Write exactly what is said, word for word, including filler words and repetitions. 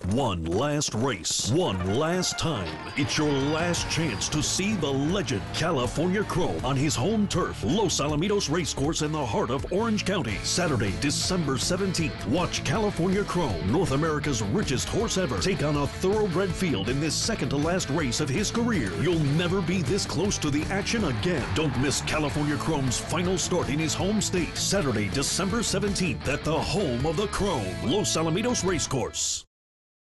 One last race, one last time. It's your last chance to see the legend California Chrome on his home turf, Los Alamitos Racecourse in the heart of Orange County. Saturday, December seventeenth. Watch California Chrome, North America's richest horse ever, take on a thoroughbred field in this second to last race of his career. You'll never be this close to the action again. Don't miss California Chrome's final start in his home state, Saturday, December seventeenth at the home of the Chrome, Los Alamitos Racecourse.